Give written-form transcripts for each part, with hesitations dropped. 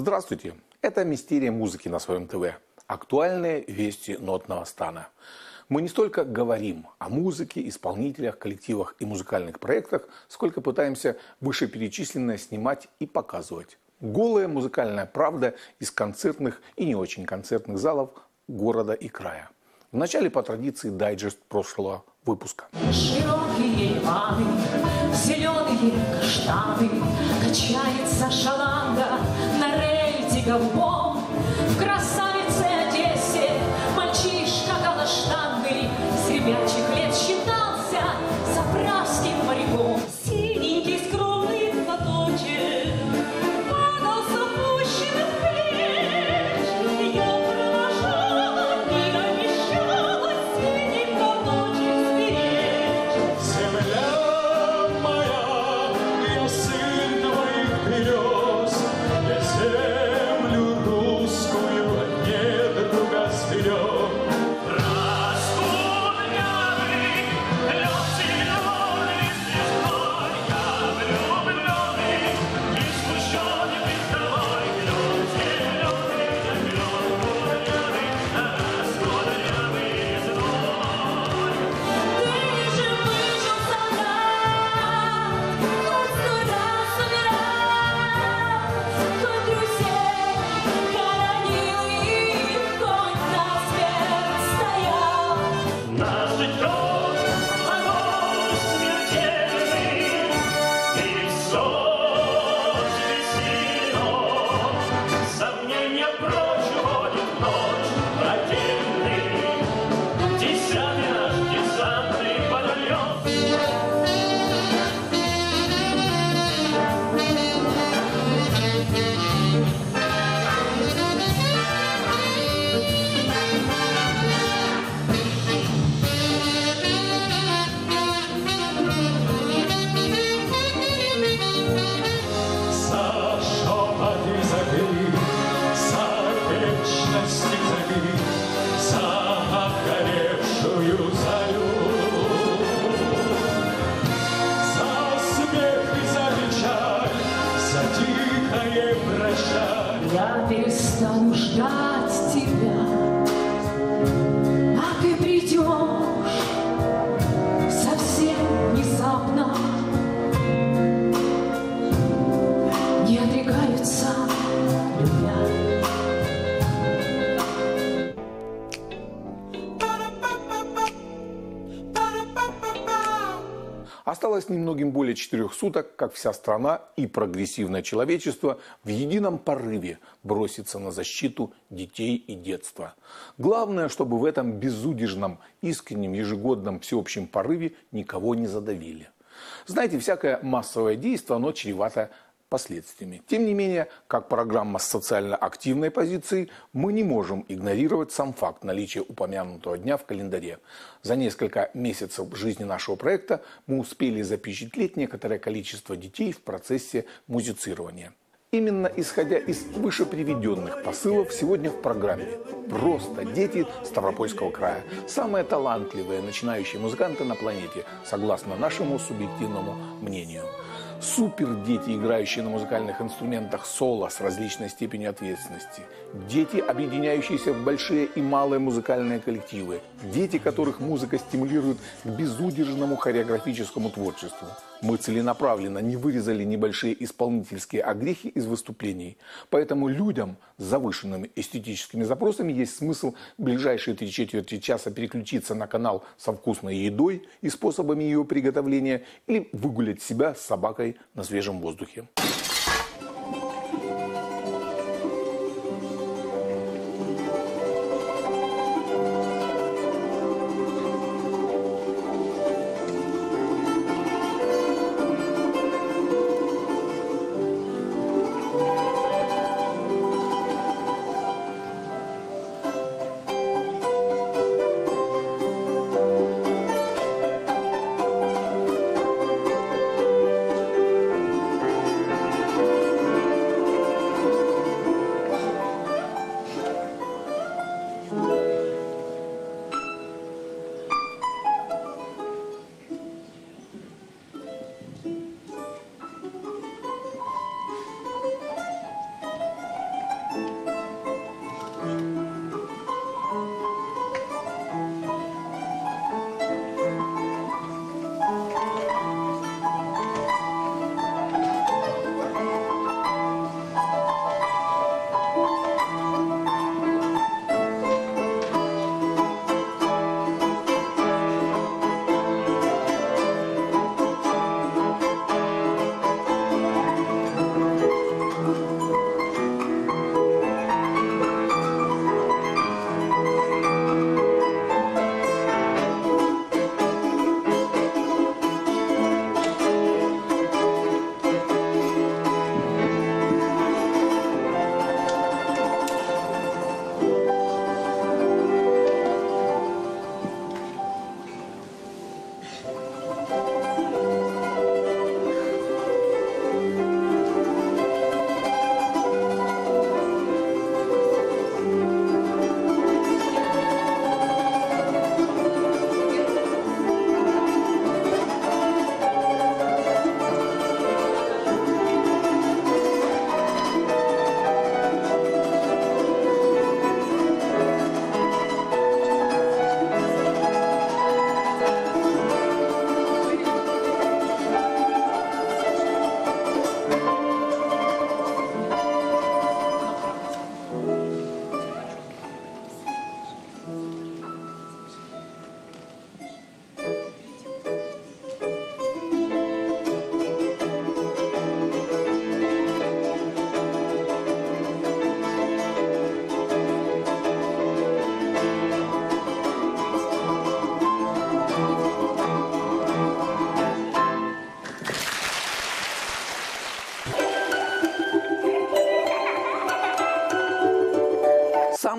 Здравствуйте! Это «Мистерия музыки» на своем ТВ. Актуальные вести нотного стана. Мы не столько говорим о музыке, исполнителях, коллективах и музыкальных проектах, сколько пытаемся вышеперечисленное снимать и показывать. Голая музыкальная правда из концертных и не очень концертных залов города и края. Вначале по традиции дайджест прошлого выпуска. Широкие ливаны, зеленые каштаны, качается шаланда на рельсе голубом. В красавице Одессе мальчишка калаштанный с ребячих лет считался заправским моряком. Синенький скромный платочек падал с опущенных плеч. Я провожала и обещала синий платочек сберечь. Земля моя, я сын твоих берез, я землю русскую от недруга сберег. Я перестану ждать тебя, а ты придешь совсем внезапно. Не отрекаются любя. Осталось немногим более 4 суток, как вся страна и прогрессивное человечество в едином порыве бросится на защиту детей и детства. Главное, чтобы в этом безудержном, искреннем, ежегодном всеобщем порыве никого не задавили. Знаете, всякое массовое действие, оно чревато последствиями. Тем не менее, как программа с социально активной позицией, мы не можем игнорировать сам факт наличия упомянутого дня в календаре. За несколько месяцев жизни нашего проекта мы успели запечатлеть некоторое количество детей в процессе музицирования. Именно исходя из вышеприведенных посылов сегодня в программе просто дети Ставропольского края. Самые талантливые начинающие музыканты на планете, согласно нашему субъективному мнению. Супер дети, играющие на музыкальных инструментах соло с различной степенью ответственности. Дети, объединяющиеся в большие и малые музыкальные коллективы. Дети, которых музыка стимулирует к безудержному хореографическому творчеству. Мы целенаправленно не вырезали небольшие исполнительские огрехи из выступлений. Поэтому людям с завышенными эстетическими запросами есть смысл в ближайшие 3/4 часа переключиться на канал со вкусной едой и способами ее приготовления или выгулять себя с собакой на свежем воздухе.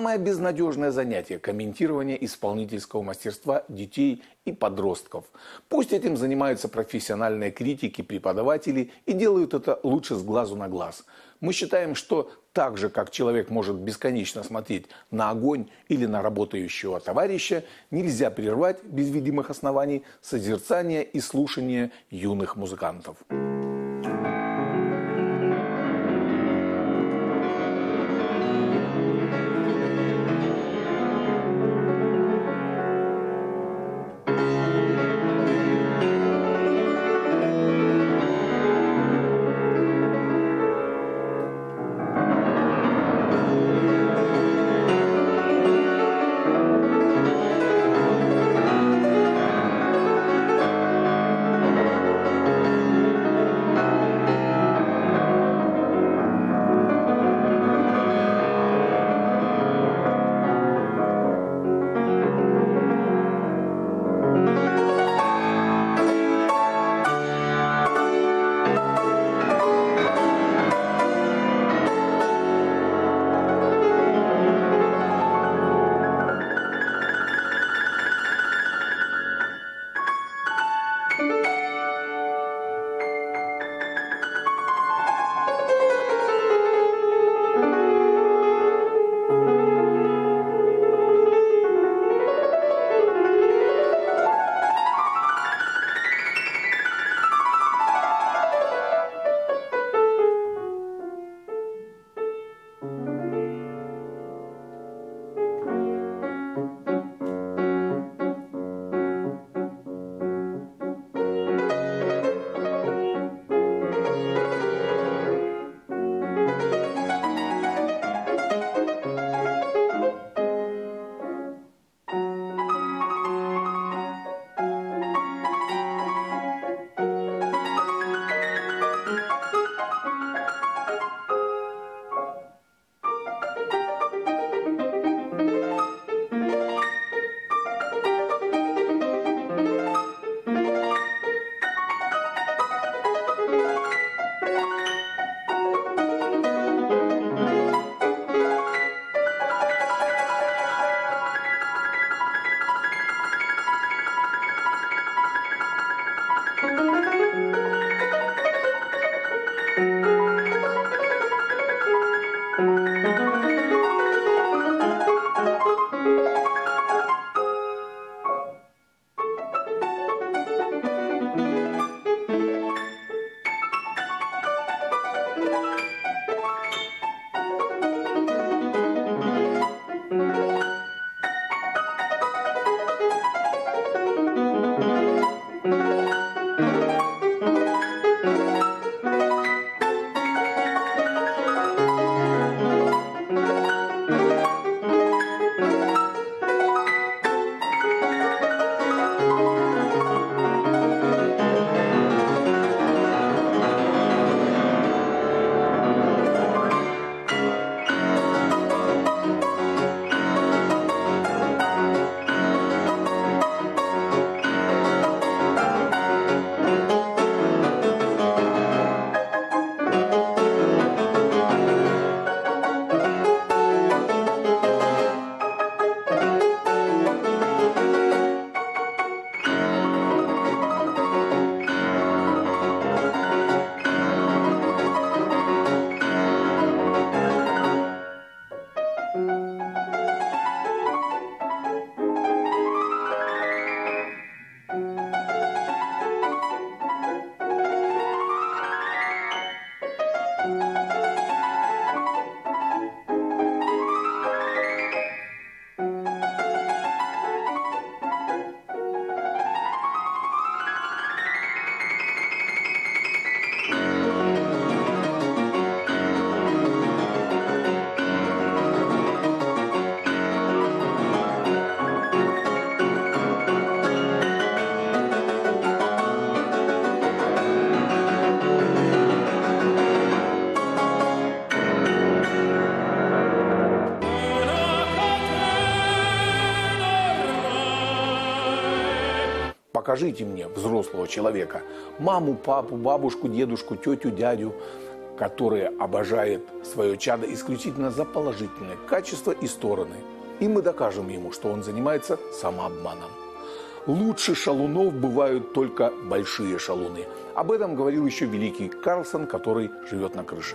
самое безнадежное занятие – комментирование исполнительского мастерства детей и подростков. Пусть этим занимаются профессиональные критики, преподаватели и делают это лучше с глазу на глаз. Мы считаем, что так же, как человек может бесконечно смотреть на огонь или на работающего товарища, нельзя прервать без видимых оснований созерцание и слушание юных музыкантов. Покажите мне взрослого человека, маму, папу, бабушку, дедушку, тетю, дядю, который обожает свое чадо исключительно за положительные качества и стороны. И мы докажем ему, что он занимается самообманом. Лучше шалунов бывают только большие шалуны. Об этом говорил еще великий Карлсон, который живет на крыше.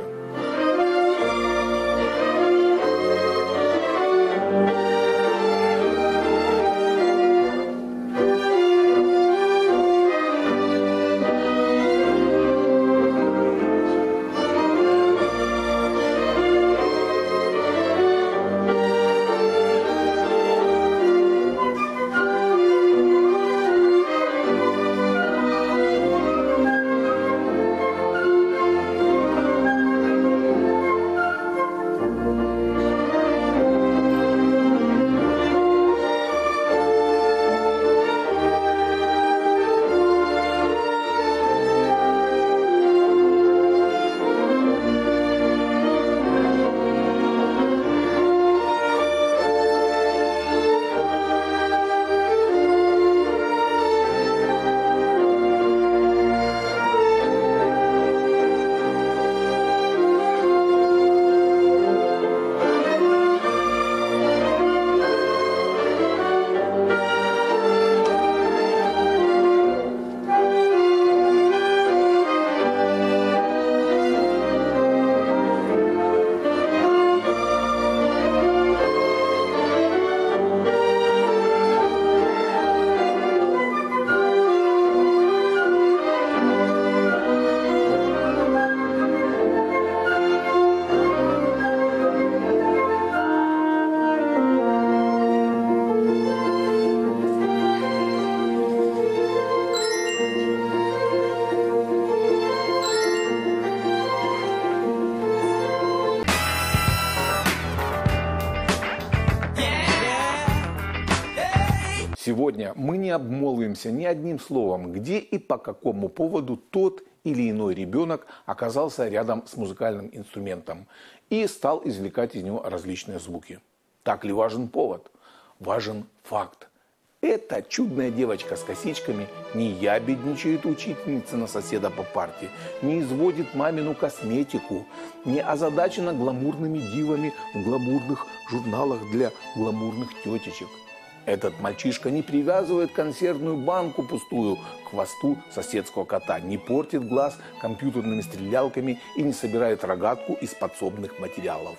Сегодня мы не обмолвимся ни одним словом, где и по какому поводу тот или иной ребенок оказался рядом с музыкальным инструментом и стал извлекать из него различные звуки. Так ли важен повод? Важен факт. Эта чудная девочка с косичками не ябедничает учительница на соседа по парте, не изводит мамину косметику, не озадачена гламурными дивами в гламурных журналах для гламурных тетечек. Этот мальчишка не привязывает консервную банку пустую к хвосту соседского кота, не портит глаз компьютерными стрелялками и не собирает рогатку из подсобных материалов.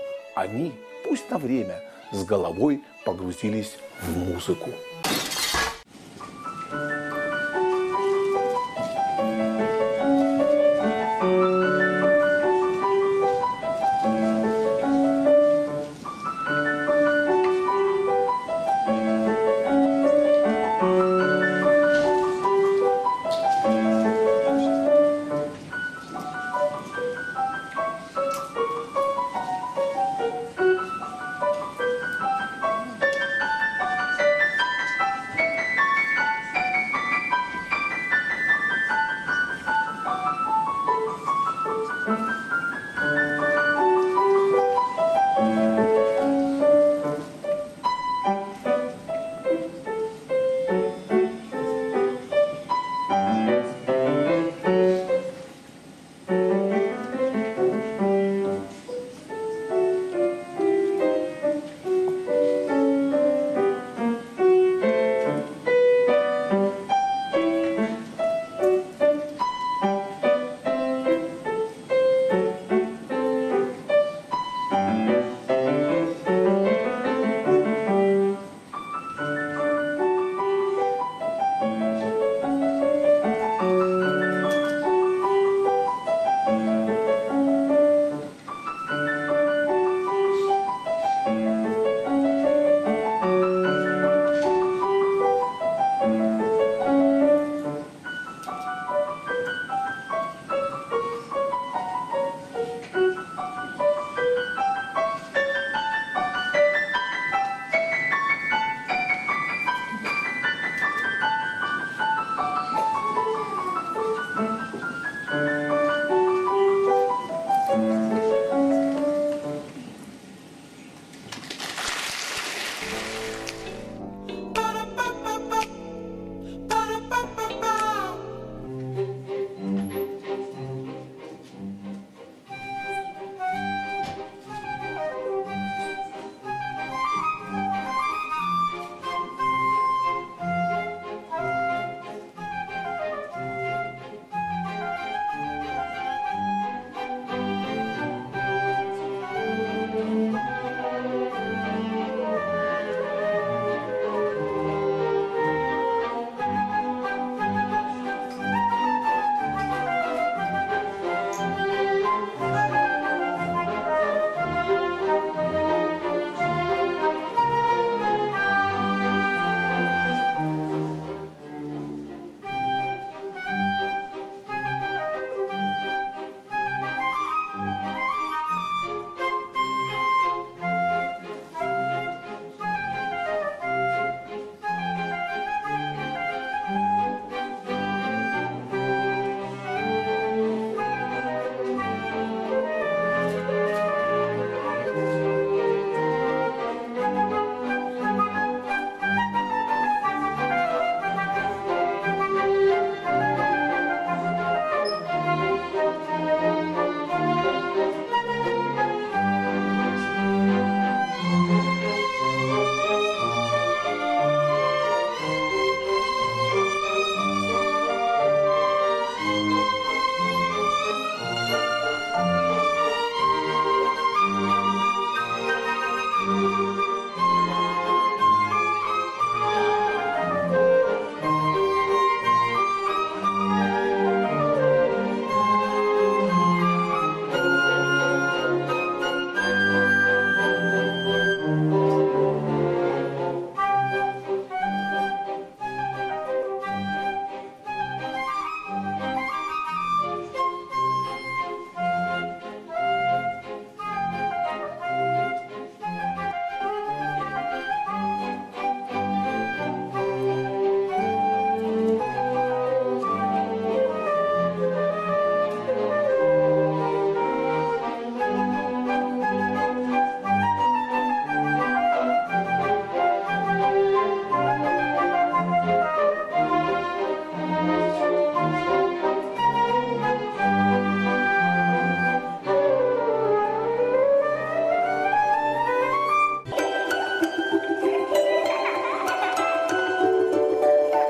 Они, пусть на время, с головой погрузились в музыку.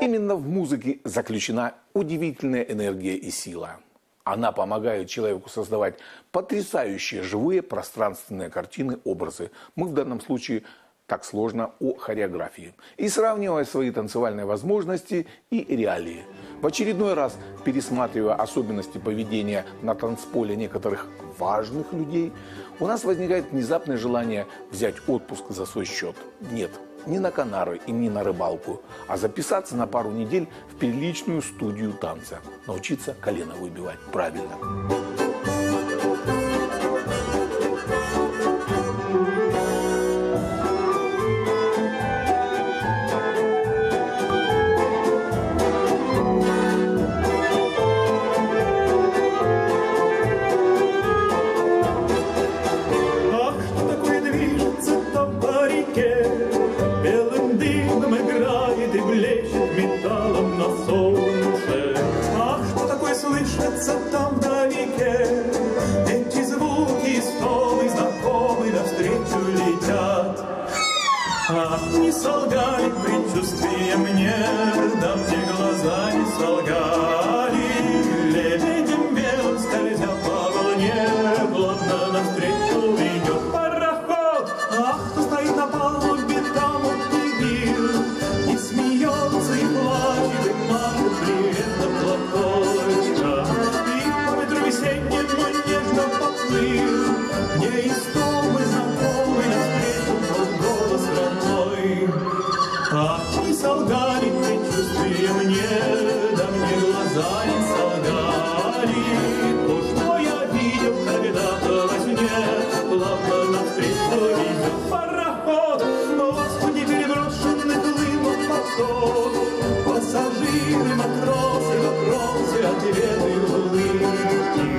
Именно в музыке заключена удивительная энергия и сила. Она помогает человеку создавать потрясающие живые пространственные картины, образы. Мы в данном случае так сложно о хореографии. И сравнивая свои танцевальные возможности и реалии. В очередной раз, пересматривая особенности поведения на танцполе некоторых важных людей, у нас возникает внезапное желание взять отпуск за свой счет. Нет, не на Канары и не на рыбалку, а записаться на пару недель в приличную студию танца. Научиться колено выбивать правильно. Там вдалеке эти звуки столы знакомы навстречу летят. Ах, не солгали предчувствия мне, да мне глаза не солгали. Лебедем белым скользя по волне, плавно навстречу идет пароход. Ах, кто стоит на палубе, там он не смеется и плачет, и машет при этом платочка. Весенним он нежно поплыл, мне истомы знакомый навстречу тот голос родной. Ах, не солгали предчувствия мне, да мне глаза не солгали. То, что я видел когда-то во сне, плавно навстречу идет пароход. Господи, переброшенный хлынул поток, пассажиры, матросы, вопросы, ответы, улыбки.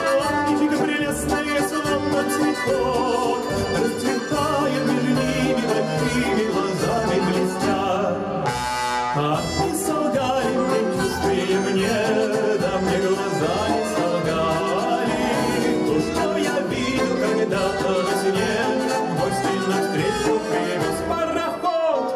Цветок расцветает между ними, большими глазами блестят. Ах, не солгали предчувствия мне, да мне глаза не солгали. То, что я видел когда-то во сне, гости навстречу привез пароход.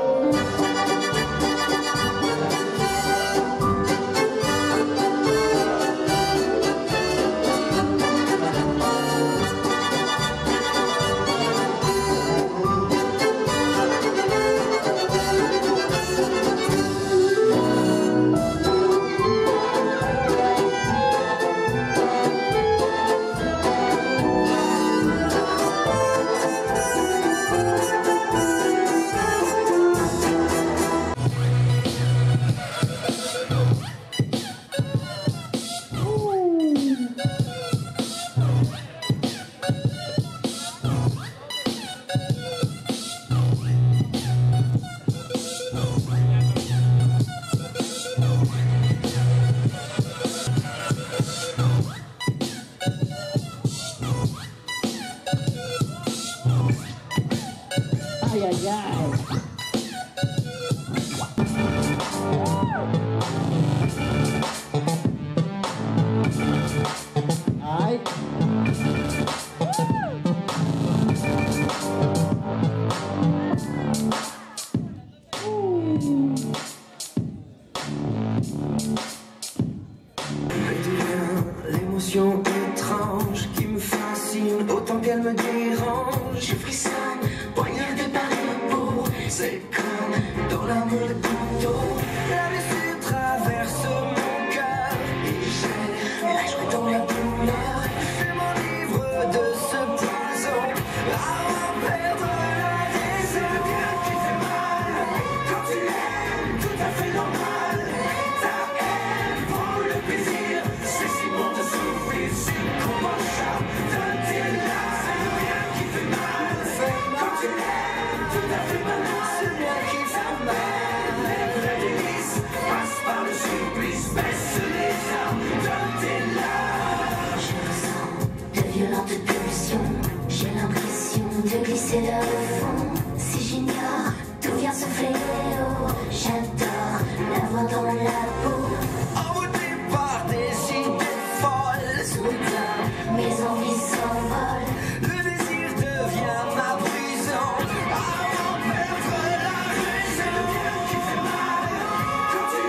L'émotion étrange qui me fascine autant qu'elle me dérange. Je frissonne, poignardé par le peau. C'est comme dans l'amour de couteau. La blessure traverse mon cœur et j'ai la joie dans la douleur. Je m'enivre de ce poison avant de perdre la raison. Qui fait mal quand tu l'aimes, tout à fait normal. Ta haine pour le plaisir, c'est si bon de souffrir, c'est qu'on m'enchappe de tes larmes. C'est le bien qui fait mal quand tu l'aimes, tout à fait banal. C'est le bien qui fait mal. Lève la délice, passe par le supplice, baisse les armes de tes larmes. Je ressens de violentes pulsions, j'ai l'impression de glisser vers le fond. Si j'ignore d'où vient ce fléau, j'adore l'avoir dans la peau. Envoûté par des idées folles, soudain mes envies s'envolent. Le désir devient ma prison, avant de perdre la raison. C'est le bien qui fait mal quand tu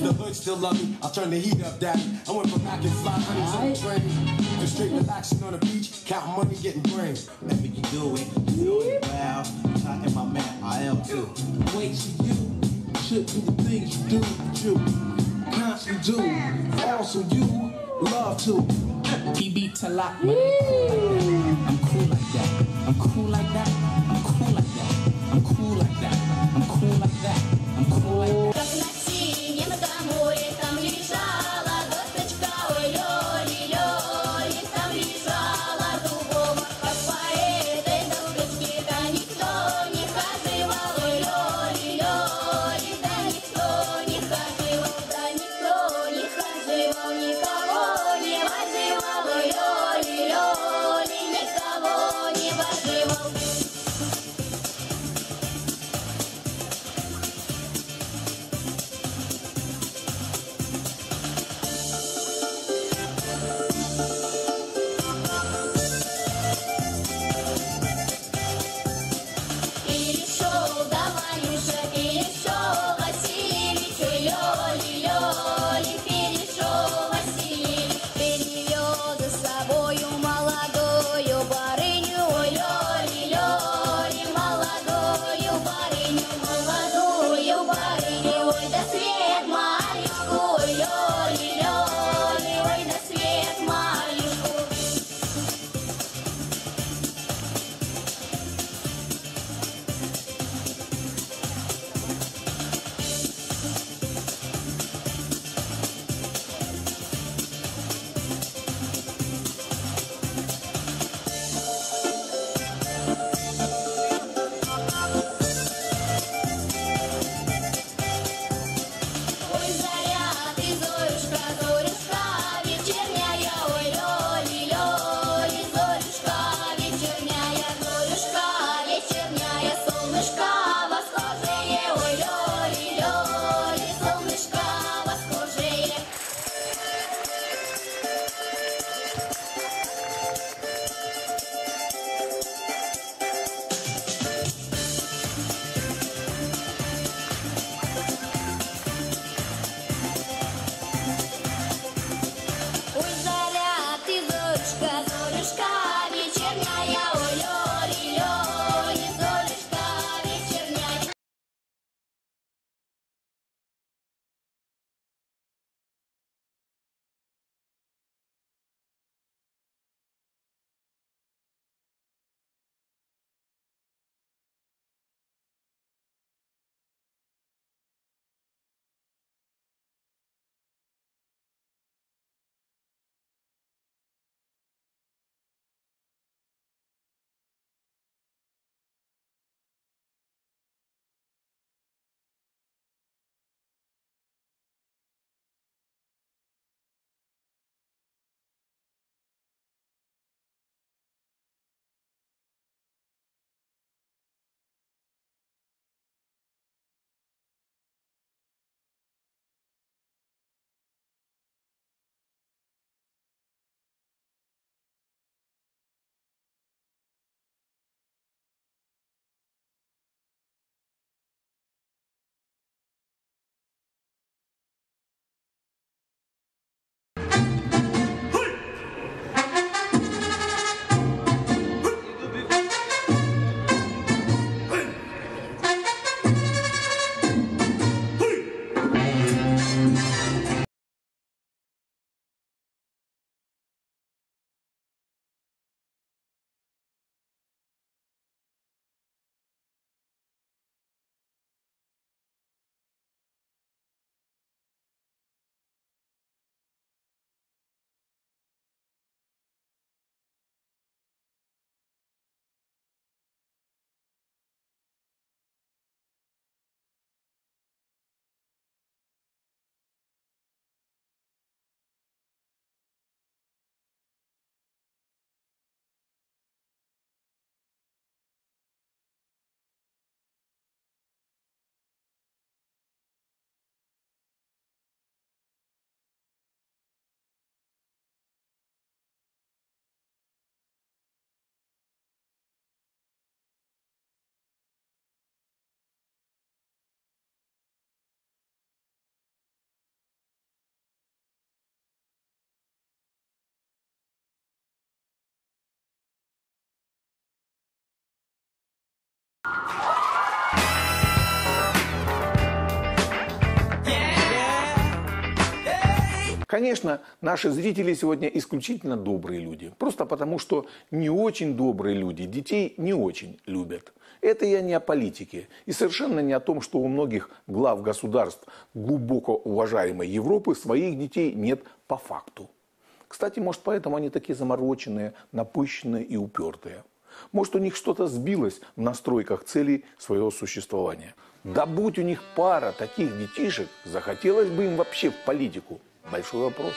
the hood still love me, I'll turn the heat up, daddy. I went from racking 500s on the train to straight relaxing on the beach, counting money, getting brain. Maybe you do it, you feel it, wow. Talking my man, IL too. Wait till you should do the things you do, but you constantly do. Also you love to. PB to lock, but I'm cool like that. I'm cool like that. I'm cool like that. I'm cool like that. I'm cool like that. I'm cool like that. Как на синем море там лежала досточка, ой, лёли, лёли, там лежала дубова. Как по этой дудочке-то никто не хаживал, ой, лёли, лёли, да никто не хаживал, да никто не хаживал, никого не возивал, ой, лёли, лёли. Конечно, наши зрители сегодня исключительно добрые люди. Просто потому, что не очень добрые люди детей не очень любят. Это я не о политике. И совершенно не о том, что у многих глав государств глубоко уважаемой Европы своих детей нет по факту. Кстати, может, поэтому они такие замороченные, напыщенные и упертые. Может, у них что-то сбилось в настройках целей своего существования. Да будь у них пара таких детишек, захотелось бы им вообще в политику? Большой вопрос.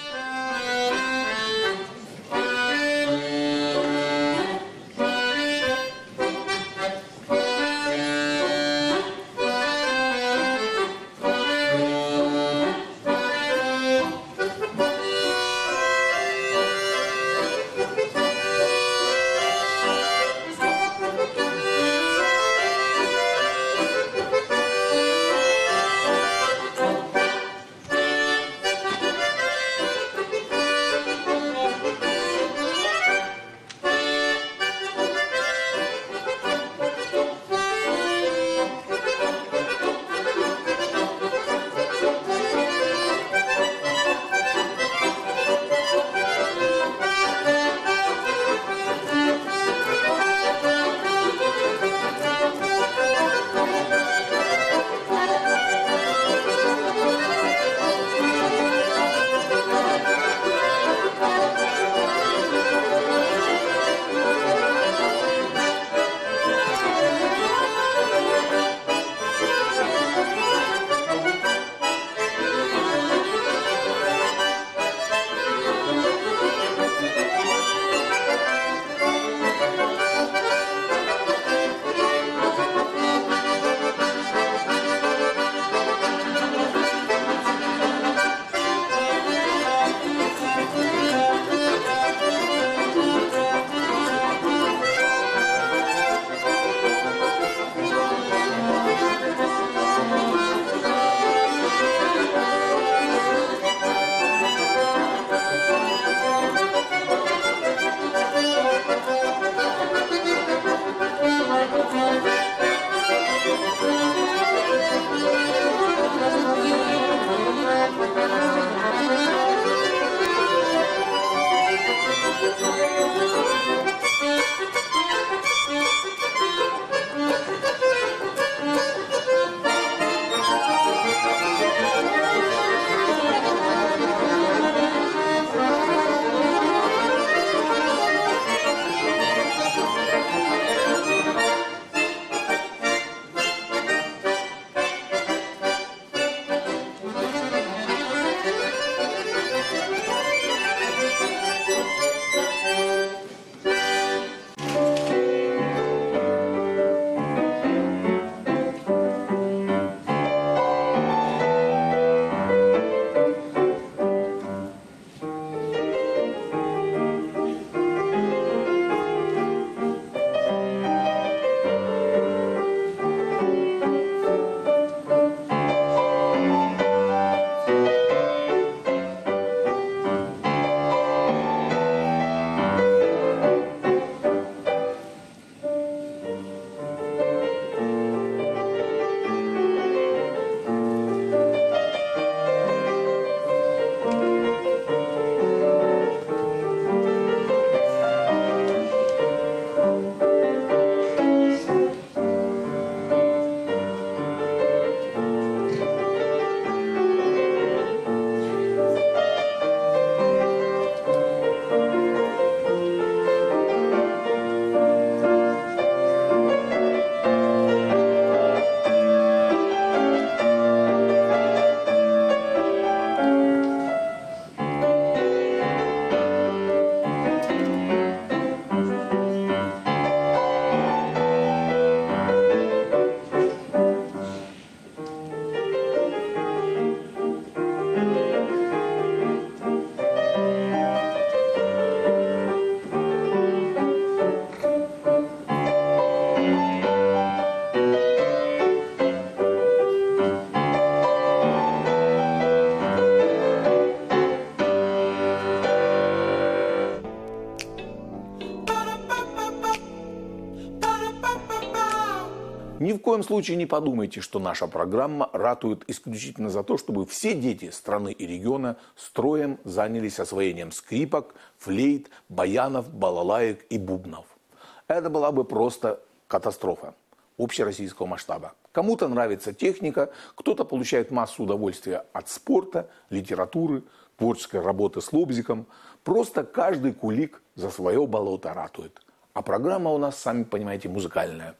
Ни в коем случае не подумайте, что наша программа ратует исключительно за то, чтобы все дети страны и региона строем занялись освоением скрипок, флейт, баянов, балалаек и бубнов. Это была бы просто катастрофа общероссийского масштаба. Кому-то нравится техника, кто-то получает массу удовольствия от спорта, литературы, творческой работы с лобзиком. Просто каждый кулик за свое болото ратует. А программа у нас, сами понимаете, музыкальная.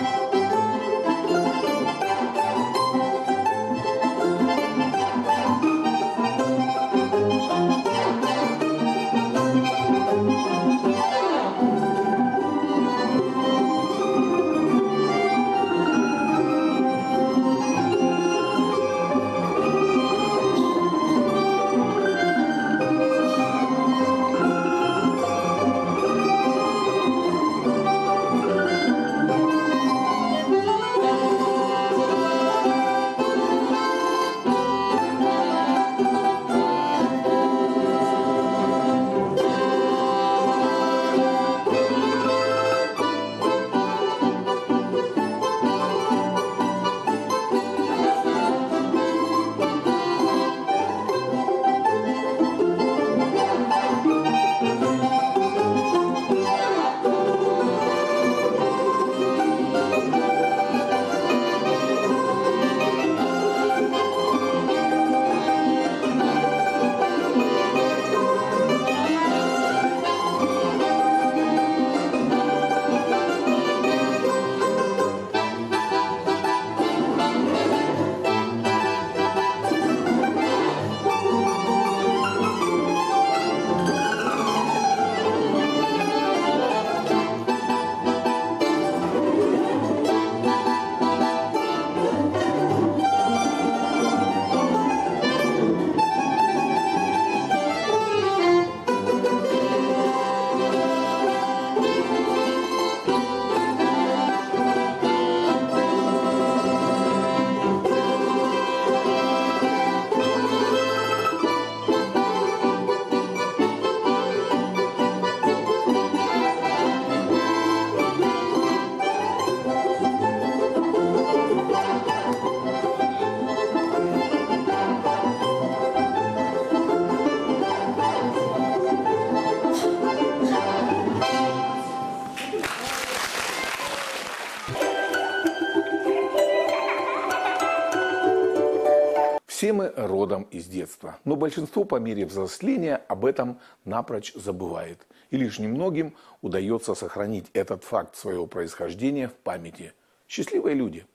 Все мы родом из детства, но большинство по мере взросления об этом напрочь забывает. И лишь немногим удается сохранить этот факт своего происхождения в памяти. Счастливые люди.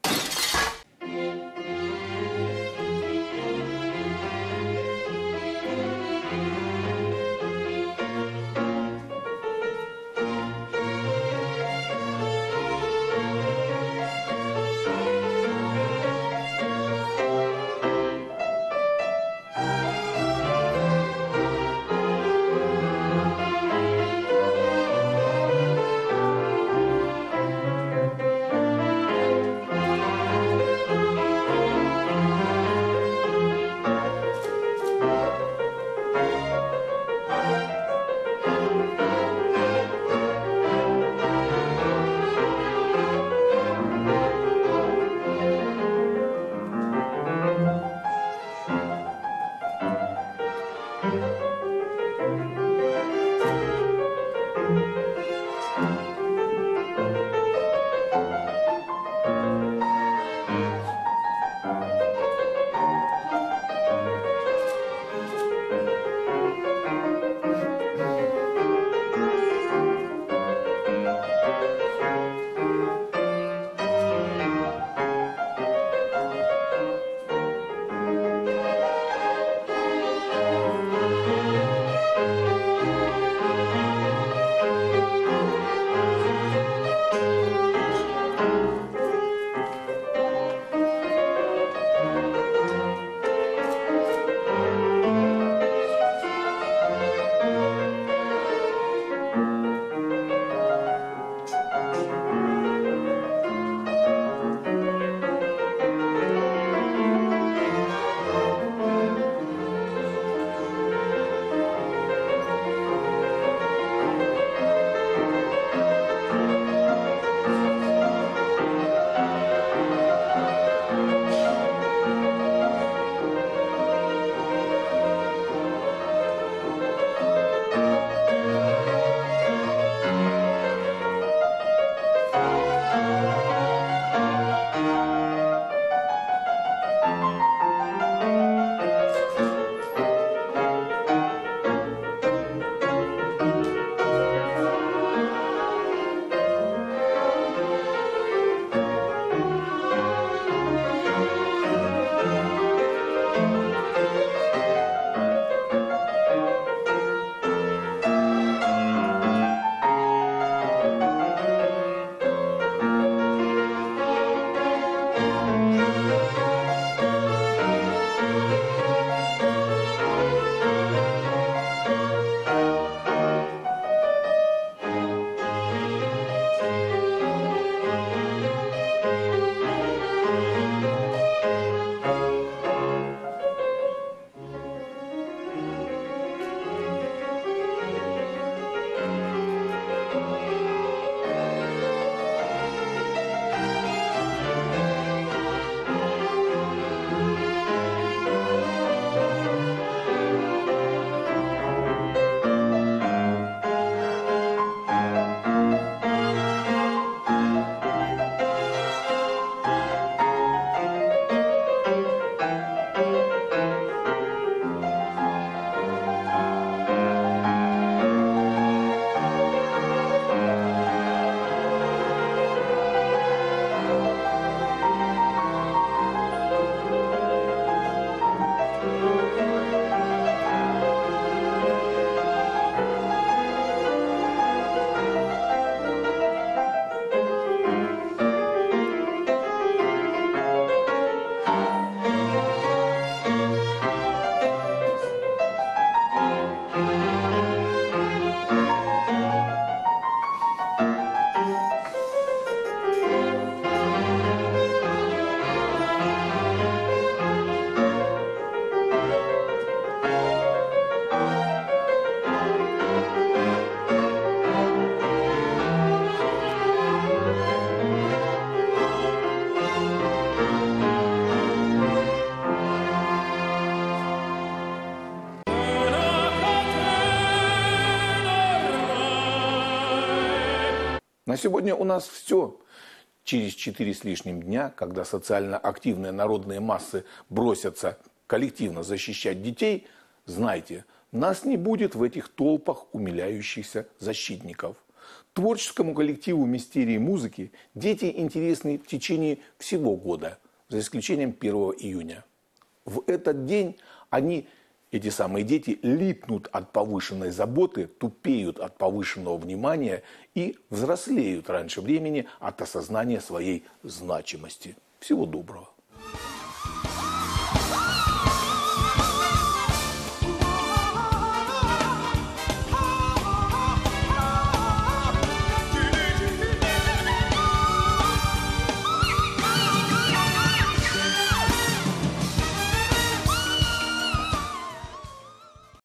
На сегодня у нас все. Через 4 с лишним дня, когда социально активные народные массы бросятся коллективно защищать детей, знайте, нас не будет в этих толпах умиляющихся защитников. Творческому коллективу «Мистерии музыки» дети интересны в течение всего года, за исключением 1 июня. В этот день эти самые дети, липнут от повышенной заботы, тупеют от повышенного внимания и взрослеют раньше времени от осознания своей значимости. Всего доброго.